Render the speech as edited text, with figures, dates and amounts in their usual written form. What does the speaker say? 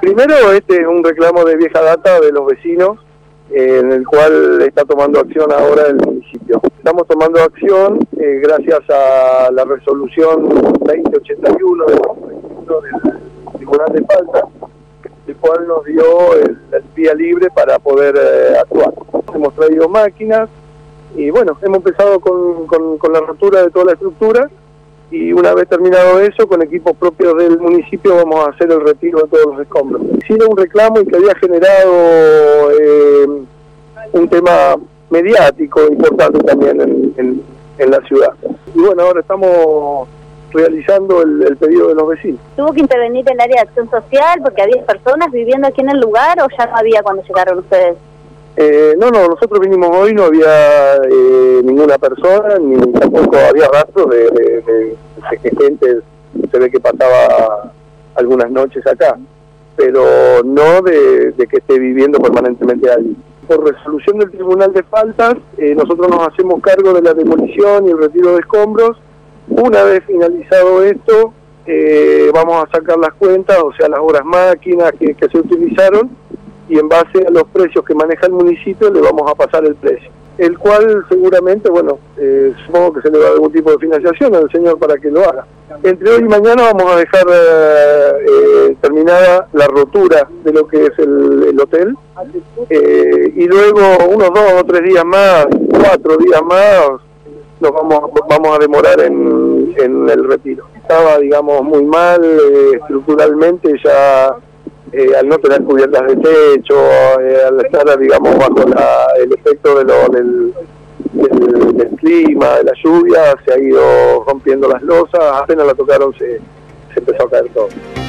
Primero, este es un reclamo de vieja data de los vecinos, en el cual está tomando acción ahora el municipio. Estamos tomando acción gracias a la resolución 2081 del Tribunal de Faltas, el cual nos dio el vía libre para poder actuar. Hemos traído máquinas y bueno, hemos empezado con la rotura de toda la estructura, y una vez terminado eso, con equipos propios del municipio vamos a hacer el retiro de todos los escombros. Era un reclamo y que había generado un tema mediático importante también en la ciudad. Y bueno, ahora estamos realizando el pedido de los vecinos. ¿Tuvo que intervenir el área de acción social porque había personas viviendo aquí en el lugar o ya no había cuando llegaron ustedes? No, nosotros vinimos hoy, no había ninguna persona, ni tampoco había rastros de que gente se ve que pasaba algunas noches acá, pero no de que esté viviendo permanentemente allí. Por resolución del Tribunal de Faltas, nosotros nos hacemos cargo de la demolición y el retiro de escombros. Una vez finalizado esto, vamos a sacar las cuentas, o sea, las horas máquinas que se utilizaron, y en base a los precios que maneja el municipio le vamos a pasar el precio, el cual seguramente, bueno, supongo que se le va a dar algún tipo de financiación al señor para que lo haga. Entre hoy y mañana vamos a dejar terminada la rotura de lo que es el hotel, y luego unos 2 o 3 días más, 4 días más, nos vamos a demorar en el retiro. Estaba, digamos, muy mal estructuralmente, ya al no tener cubiertas de techo, al estar, digamos, bajo el efecto del clima, de la lluvia, se ha ido rompiendo las losas, apenas la tocaron se empezó a caer todo.